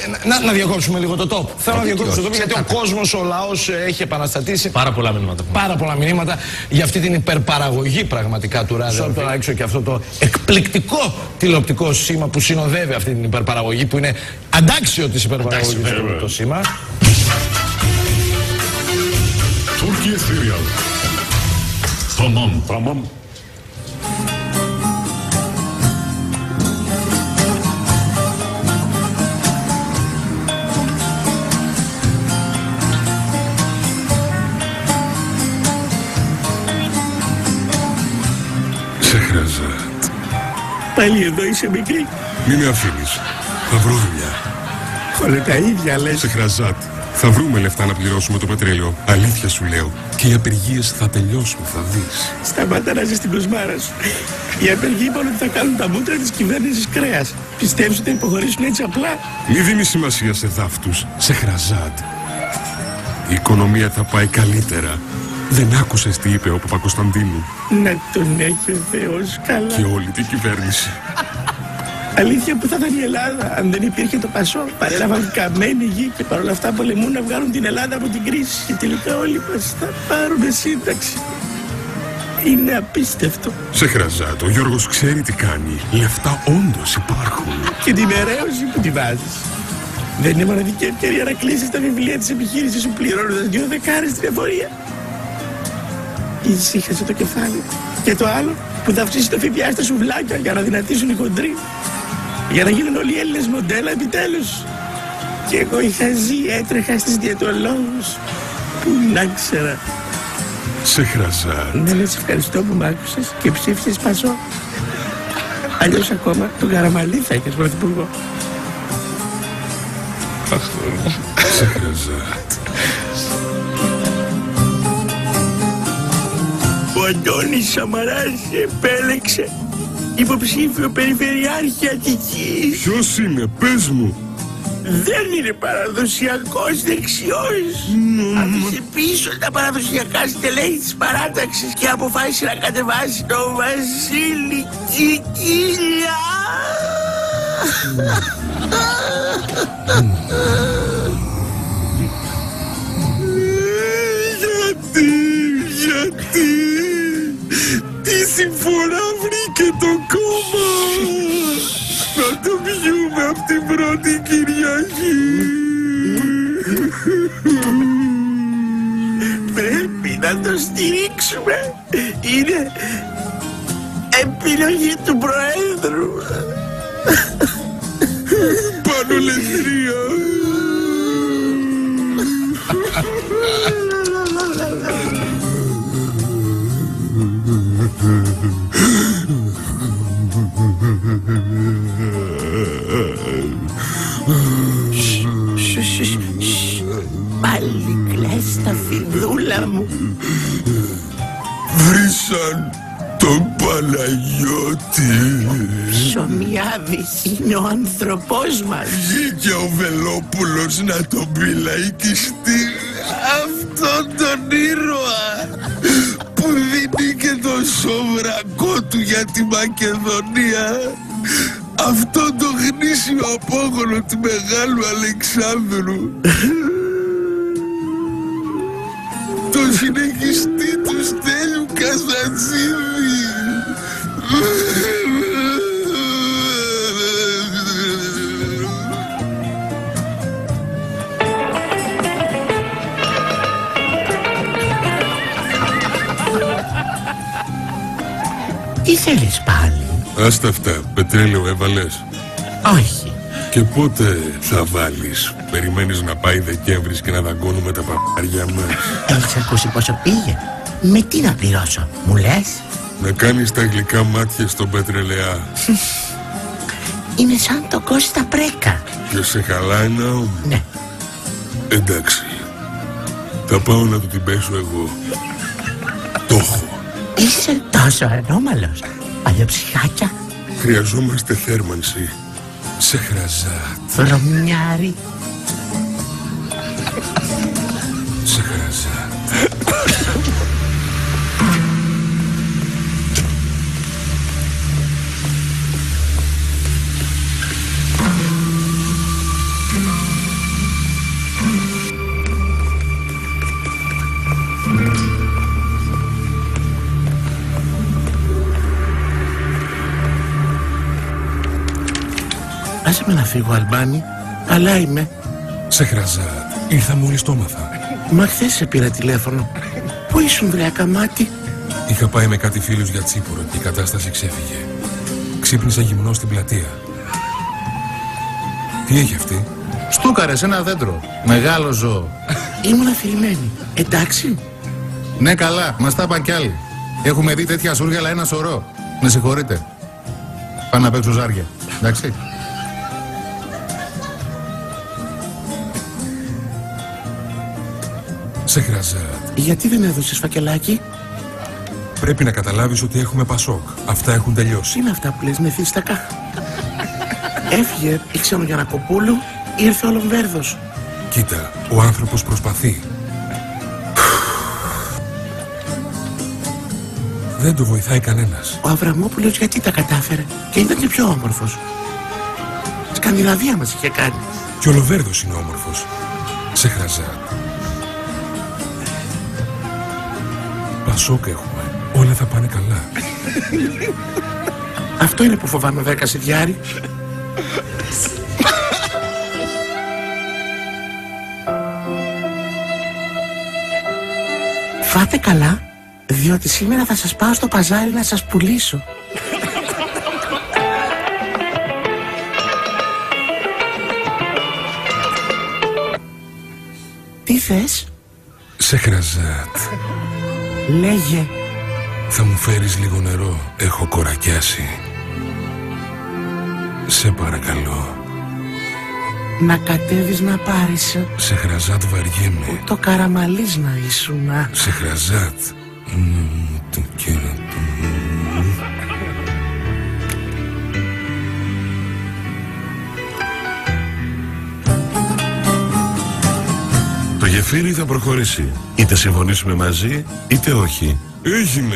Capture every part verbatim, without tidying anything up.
να, να διακόψουμε λίγο το top. Θέλω να διακόψουμε το top γιατί ο κόσμος, ο λαός έχει επαναστατήσει. Πάρα πολλά μηνύματα. Πάρα πολλά μηνύματα για αυτή την υπερπαραγωγή πραγματικά του ράδιο. Θέλω να έξω και αυτό το εκπληκτικό τηλεοπτικό σήμα που συνοδεύει αυτή την υπερπαραγωγή, που είναι αντάξιο της υπερπαραγωγής το σήμα. Türkiye Serial. Tamam, tamam. Σεχραζάτ. Πάλι εδώ είσαι μικρή. Μη με αφήνεις. Θα βρω δουλειά. Όλα τα ίδια λες. Σεχραζάτ. Θα βρούμε λεφτά να πληρώσουμε το πετρέλαιο. Αλήθεια σου λέω. Και οι απεργίες θα τελειώσουν, θα δεις. Σταμάτα να ζεις στην κοσμάρα σου. Οι απεργοί είπαν ότι θα κάνουν τα μούτρα της κυβέρνησης κρέας. Πιστεύεις ότι θα υποχωρήσουν έτσι απλά? Μη δίνεις σημασία σε δάφτους. Σεχραζάτ. Η οικονομία θα πάει καλύτερα. Δεν άκουσες τι είπε ο Παπακοσταντίνου? Να τον έχει ο Θεός καλά. Και όλη την κυβέρνηση. Αλήθεια, που θα ήταν η Ελλάδα αν δεν υπήρχε το Πασό? Παρέλαβαν καμένη γη και παρόλα αυτά πολεμούν να βγάλουν την Ελλάδα από την κρίση. Και τελικά όλοι μας θα πάρουμε σύνταξη. Είναι απίστευτο. Σεχραζάτ, ο Γιώργος ξέρει τι κάνει. Λεφτά όντως υπάρχουν. Και την αιρέωση που τη βάζεις. Δεν είναι μοναδική ευκαιρία να κλείσεις τα βιβλία της επιχείρησης σου πληρώνοντας δύο δεκάρες στην εφορία. Ησύχασε το κεφάλι. Και το άλλο που θα αυξήσει το ΦΠΑ στα σουβλάκια για να δυνατήσουν οι χοντροί. Για να γίνουν όλοι οι Έλληνες μοντέλα επιτέλους. Και εγώ είχα ζει, έτρεχα στις διαιτολόγους. Πού να ξέρα. Σεχραζάτ. Ναι, ναι, σε ευχαριστώ που μ' άκουσες και ψήφισες Πασό. Αλλιώς ακόμα τον Καραμαλή θα είχες πρωθυπουργό. Σεχραζάτ. Ο Αντώνης Σαμαράς επέλεξε υποψήφιο περιφερειάρχη Αττικής. Ποιος είναι, πες μου. Δεν είναι παραδοσιακός δεξιός. Mm. Άφησε πίσω τα παραδοσιακά στελέχη της παράταξης και αποφάσισε να κατεβάσει τον Βασίλη Κικίλια. Γιατί, γιατί, τι συμφορά βρήκε το κόμμα. Να το πιούμε από την πρώτη Κυριακή. Πρέπει να το στηρίξουμε. Είναι επιλογή του Προέδρου. Πάνω λεθρία. Πάλι κλαις τα φιδούλα μου. Βρήσαν τον Παναγιώτη. Ψωμιάδης είναι ο άνθρωπός μας. Βγήκε ο Βελόπουλος να τον πιλαϊκιστεί. Αυτόν τον ήρωα που δίνει και το σοβρακό του για τη Μακεδονία. Αυτόν τον γνήσιο απόγονο του Μεγάλου Αλεξάνδρου. Το συνεχιστή του Στέλιου Καζατζίδη. Τι θέλεις πάλι? Άστα αυτά, πετρέλαιο έβαλες? Όχι. Και πότε θα βάλεις? Περιμένεις να πάει Δεκέμβρης και να δαγκώνουμε τα παπάρια μας? Έχεις ακούσει πόσο πήγε? Με τι να πληρώσω, μου λες? Να κάνεις τα γλυκά μάτια στον πετρελαιά. Είναι σαν το Κώστα Πρέκα. Και σε χαλάει να όμως? Ναι. Εντάξει. Θα πάω να του την πέσω εγώ. Το έχω. Είσαι τόσο ανώμαλος. Παλιοψυχάκια. Χρειαζόμαστε θέρμανση. Σεχραζάτ. Βρωμιάρι. Σεχραζάτ. Άσε με να φύγω, Αλμπάνη. Καλά είμαι. Σεχραζάτ, ήρθα μόλις το έμαθα. Μα χθες σε πήρα τηλέφωνο. Πού ήσουν, βρε ακαμάτι? Είχα πάει με κάτι φίλους για τσίπουρο και η κατάσταση ξέφυγε. Ξύπνησα γυμνό στην πλατεία. Τι έχει αυτή? Στούκαρε σε ένα δέντρο. Μεγάλο ζώο. Ήμουν αφηρημένη. Εντάξει. Ναι, καλά, μας τα είπαν κι άλλοι. Έχουμε δει τέτοια σούργελα ένα σωρό. Με συγχωρείτε. Πάνε να παίξω ζάρια. Εντάξει. Σεχραζάτ, Γιατί δεν έδωσες φακελάκι? πρέπει να καταλάβεις ότι έχουμε Πασόκ. Αυτά έχουν τελειώσει. Τι είναι αυτά που λες μεθύστακα? Έφυγε η Ξενογιαννακοπούλου, ήρθε ο Λομβέρδος. Κοίτα, ο άνθρωπος προσπαθεί. Δεν το βοηθάει κανένας. Ο Αβραμόπουλος γιατί τα κατάφερε και ήταν και πιο όμορφος. Σκανδιναβία μας είχε κάνει. Και ο Λοβέρδος είναι όμορφος. Σεχραζάτ. Πασόκ έχουμε. Όλα θα πάνε καλά. Αυτό είναι που φοβάμαι, βρε Κασιδιάρη. Φάτε καλά, διότι σήμερα θα σας πάω στο παζάρι να σας πουλήσω. Τι θες? Σεχραζάτ, Λέγε. θα μου φέρεις λίγο νερό. Έχω κορακιάσει. Σε παρακαλώ. Να κατέβεις να πάρεις. Σεχραζάτ, βαριέμαι. Το καραμαλής να ήσουνα. Σεχραζάτ. Μμμ, το κέρατο. Το γεφύρι θα προχωρήσει. Είτε συμφωνήσουμε μαζί, είτε όχι. Έγινε.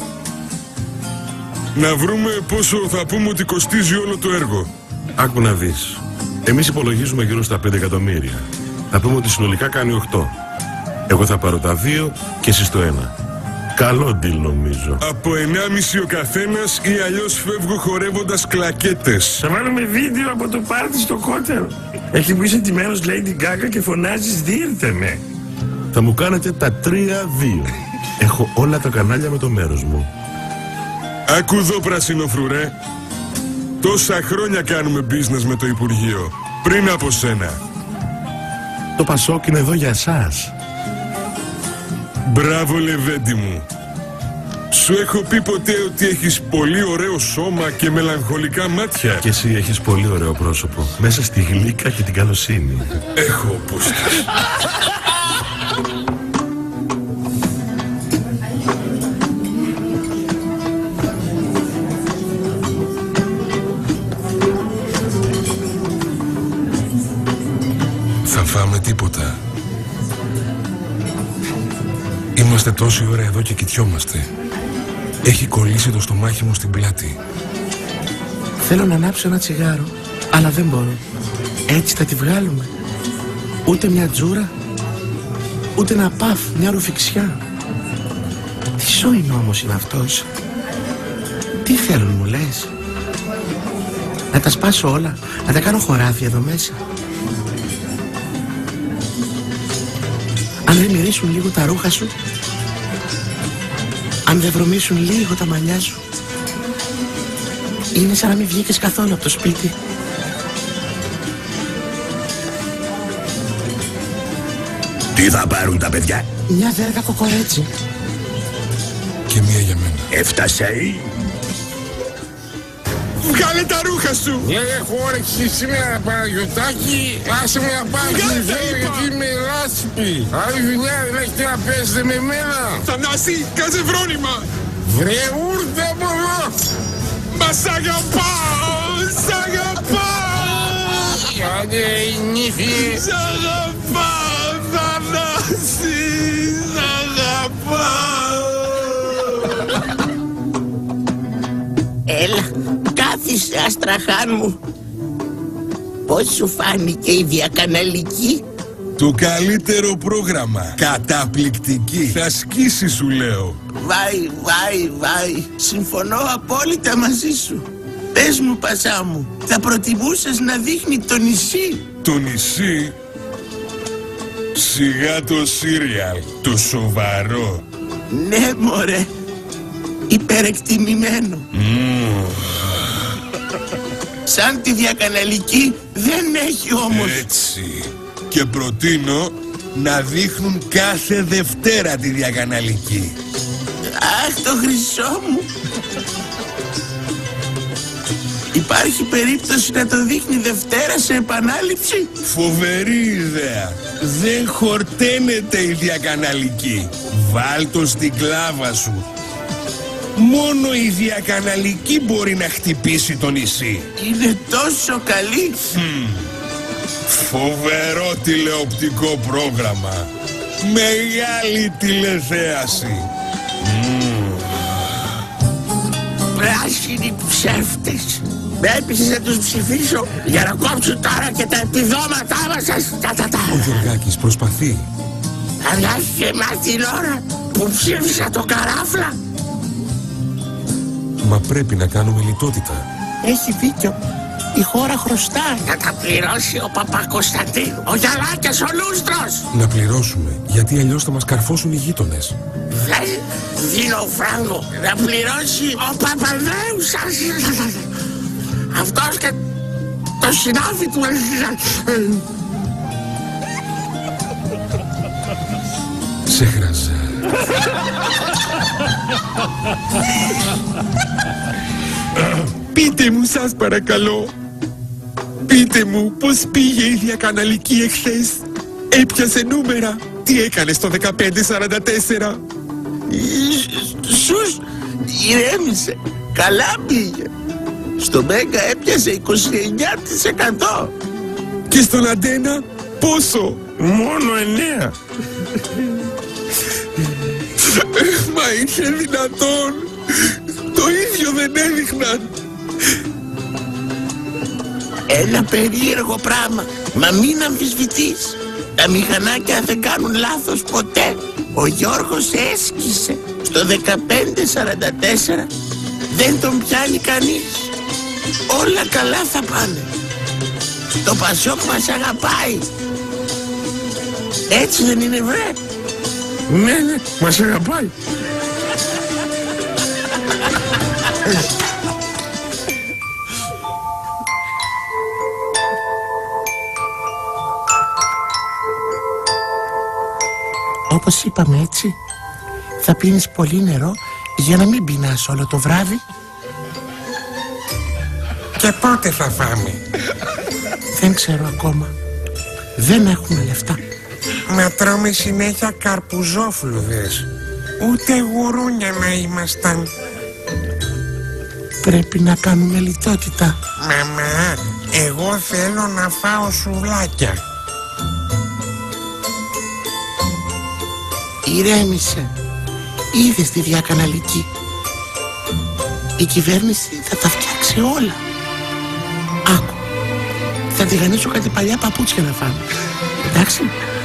Να βρούμε πόσο θα πούμε ότι κοστίζει όλο το έργο. Άκου να δεις. Εμείς υπολογίζουμε γύρω στα πέντε εκατομμύρια. Θα πούμε ότι συνολικά κάνει οκτώ. Εγώ θα πάρω τα δύο και εσείς το ένα. Καλό deal νομίζω. Από ενάμιση ο καθένας ή αλλιώς φεύγω χορεύοντας κλακέτες. Θα βάλουμε βίντεο από το πάρτι στο κότερο. Εκεί που είσαι ντυμένος Lady Gaga και φωνάζεις «Δίρτε με». Θα μου κάνετε τα τρία δύο. Έχω όλα τα κανάλια με το μέρος μου. Άκου εδώ, πρασινοφρουρέ. Τόσα χρόνια κάνουμε business με το Υπουργείο. Πριν από σένα. Το Πασόκ είναι εδώ για σας. Μπράβο, Λεβέντη μου. Σου έχω πει ποτέ ότι έχεις πολύ ωραίο σώμα και μελαγχολικά μάτια? Και εσύ έχεις πολύ ωραίο πρόσωπο. Μέσα στη γλύκα και την καλοσύνη. Έχω πούστες. Θα φάμε τίποτα? Είμαστε τόση ώρα εδώ και κοιτιόμαστε. Έχει κολλήσει το στομάχι μου στην πλάτη. Θέλω να ανάψω ένα τσιγάρο, αλλά δεν μπορώ. Έτσι θα τη βγάλουμε. Ούτε μια τζούρα, ούτε ένα παφ, μια ρουφιξιά. Τι σόι νόμος είναι αυτός? Τι θέλουν μου λες? Να τα σπάσω όλα, να τα κάνω χωράφι εδώ μέσα? Αν δεν μυρίσουν λίγο τα ρούχα σου, αν δεν βρωμίσουν λίγο τα μαλλιά σου, είναι σαν να μην βγήκες καθόλου από το σπίτι. Τι θα πάρουν τα παιδιά? Μια βέργα κοκορέτσι. Και μία για μένα. Έφτασε. Βγάλε τα ρούχα σου! Έχω όρεξη σήμερα, Παναγιωτάκη. Άσε με να πάω στη ζωή, γιατί είμαι λάσπη. Άλλη δουλειά δεν έχετε να παίζετε με μένα. Θανάση, κάτσε βρόνημα! Βρε ούρτε από εδώ! Μα σ' αγαπάω! Σ' αγαπάω! Άντε η νύφη! Σ' αγαπάω, Θανάση! Σ' αγαπάω! Έλα, κάθισε αστραχάν μου. Πώς σου φάνηκε η διακαναλική? Το καλύτερο πρόγραμμα. Καταπληκτική. Θα σκίσει, σου λέω. Βάι, βάι, βάι. Συμφωνώ απόλυτα μαζί σου. Πες μου, Πασά μου, θα προτιμούσες να δείχνει το νησί? Το νησί? Σιγά το σύριαλ, το σοβαρό. Ναι, μωρέ, υπερεκτιμημένο. Mm. Σαν τη διακαναλική δεν έχει όμως. Έτσι. Και προτείνω να δείχνουν κάθε Δευτέρα τη διακαναλική. Αχ, το χρυσό μου. Υπάρχει περίπτωση να το δείχνει Δευτέρα σε επανάληψη? Φοβερή ιδέα. Δεν χορταίνεται η διακαναλική. Βάλ' το στην κλάβα σου. Μόνο η διακαναλική μπορεί να χτυπήσει το νησί. Είναι τόσο καλή. Mm. Φοβερό τηλεοπτικό πρόγραμμα. Μεγάλη τηλεθέαση. Mm. Πράσινοι ψεύτες. Με έπεισες να τους ψηφίσω για να κόψουν τώρα και τα επιδόματά μας. Ο Γεωργάκης προσπαθεί. Θα διάχει εμάς την ώρα που ψήφισα το καράφλα. Μα πρέπει να κάνουμε λιτότητα. Έχει δίκιο. Η χώρα χρωστά. Να τα πληρώσει ο Παπακοσταντίνου, ο Γιαλάκης, ο Λούστρος. Να πληρώσουμε, γιατί αλλιώς θα μας καρφώσουν οι γείτονες. Δεν δίνω φράγκο. Να πληρώσει ο Παπανδρέους. Αυτός και το συνάφι του. Σε χραζά. Πείτε μου, σας παρακαλώ. Πείτε μου πώς πήγε η διακαναλική εχθές. Έπιασε νούμερα. Τι έκανε στο δεκαπέντε σαράντα τέσσερα? Σους, ηρέμησε. Καλά πήγε. Στο Μέγκα έπιασε είκοσι εννιά τοις εκατό. Και στον Αντένα πόσο? Μόνο εννέα. Μα είναι δυνατόν? Το ίδιο δεν έδειχναν. Ένα περίεργο πράγμα. Μα μην αμφισβητείς. Τα μηχανάκια δεν κάνουν λάθος ποτέ. Ο Γιώργος έσκησε. Στο δεκαπέντε σαράντα τέσσερα δεν τον πιάνει κανείς. Όλα καλά θα πάνε. Το Πασόκ μας αγαπάει. Έτσι δεν είναι, βρε? Ναι, ναι, μας αγαπάει. Όπως είπαμε, έτσι, θα πίνεις πολύ νερό για να μην πεινάς όλο το βράδυ. Και πότε θα φάμε? Δεν ξέρω ακόμα. Δεν έχουμε λεφτά. Να τρώμε συνέχεια καρπουζόφλουδες. Ούτε γουρούνια να ήμασταν. Πρέπει να κάνουμε λιτότητα. Μαμά, εγώ θέλω να φάω σουβλάκια. Ηρέμησε. Είδες τη διακαναλική. Η κυβέρνηση θα τα φτιάξει όλα. Άκου. Θα τηγανίσω κάτι παλιά παπούτσια να φάμε. Εντάξει.